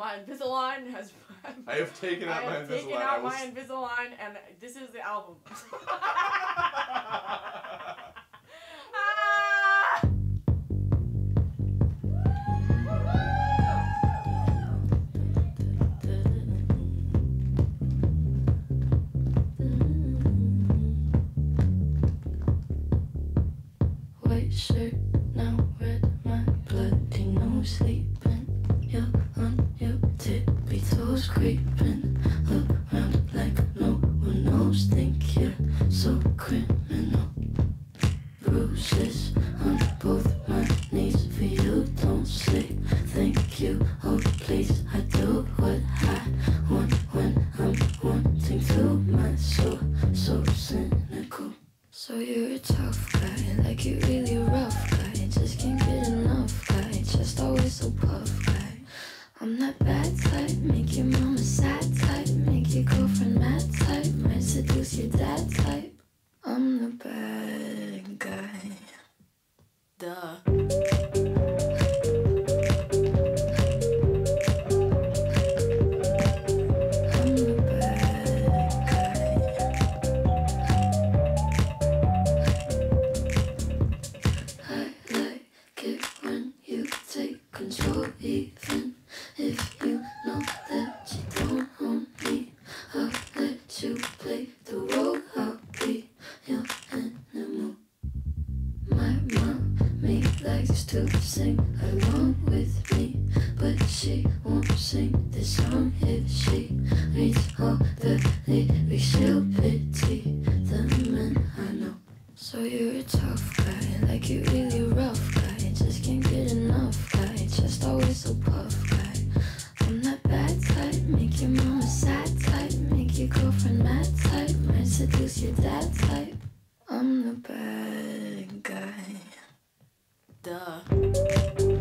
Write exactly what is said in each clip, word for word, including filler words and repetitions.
my Invisalign has... I have taken out my Invisalign. I have taken out my Invisalign, and this is the album. White shirt, now red, my bloody nose sleeping. You're on your tippy toes creeping around like no one knows. Think you're so criminal. Bruises on both my knees for you. Don't say thank you, oh please. I do what I want when I'm wanting to. My soul so cynical. So you're a tough guy, like you're really rough guy. Just can't get enough guy, just always so puff guy. I'm that bad type, make your mama sad type, make your girlfriend mad type, might seduce your dad type. I'm the bad guy. Duh. Even if you know that you don't own me, I'll let you play the role. I'll be your animal. My mommy likes to sing along with me, but she won't sing this song if she reads all the lyrics. She'll pity the men I know. So you're a tough guy, like you're really rough guy, just can't get enough guy, just always so puff guy. I'm that bad type, make your mama sad type, make your girlfriend mad type, might seduce your dad type. I'm the bad guy. Duh.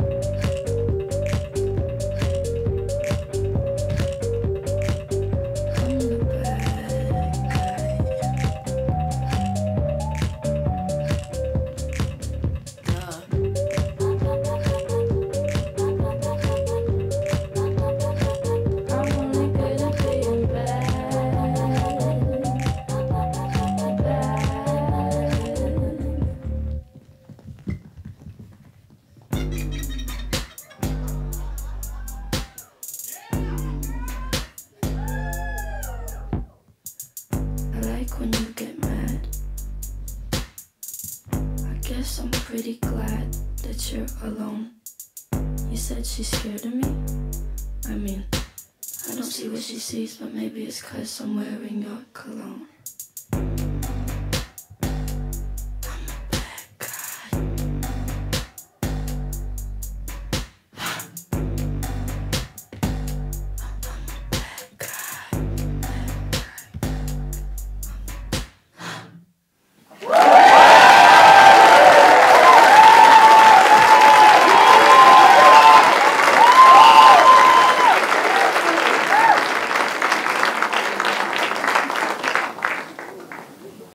When you get mad, I guess I'm pretty glad that you're alone. You said she's scared of me? I mean, I don't see what she sees, but maybe it's 'cause I'm wearing your cologne.